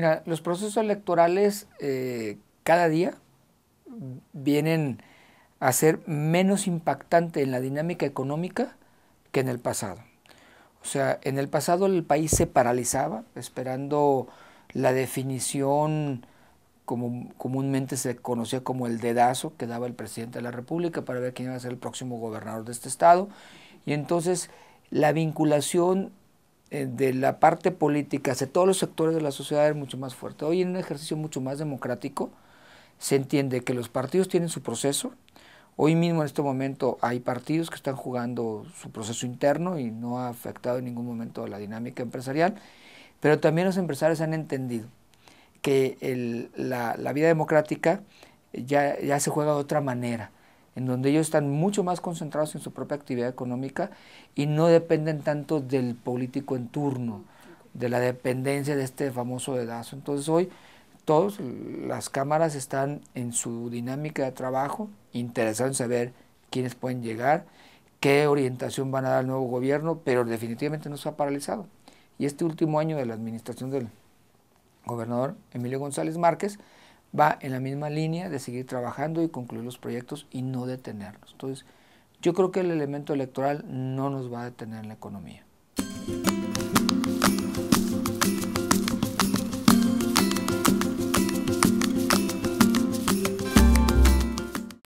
Mira, los procesos electorales cada día vienen a ser menos impactante en la dinámica económica que en el pasado. O sea, en el pasado el país se paralizaba esperando la definición, como comúnmente se conocía como el dedazo que daba el presidente de la República para ver quién iba a ser el próximo gobernador de este estado. Y entonces la vinculación de la parte política hacia todos los sectores de la sociedad es mucho más fuerte. Hoy en un ejercicio mucho más democrático se entiende que los partidos tienen su proceso. Hoy mismo en este momento hay partidos que están jugando su proceso interno y no ha afectado en ningún momento la dinámica empresarial, pero también los empresarios han entendido que la vida democrática ya se juega de otra manera, en donde ellos están mucho más concentrados en su propia actividad económica y no dependen tanto del político en turno, de la dependencia de este famoso dedazo. Entonces hoy todas las cámaras están en su dinámica de trabajo, interesados en saber quiénes pueden llegar, qué orientación van a dar al nuevo gobierno, pero definitivamente no se ha paralizado. Y este último año de la administración del gobernador Emilio González Márquez va en la misma línea de seguir trabajando y concluir los proyectos y no detenerlos. Entonces, yo creo que el elemento electoral no nos va a detener en la economía.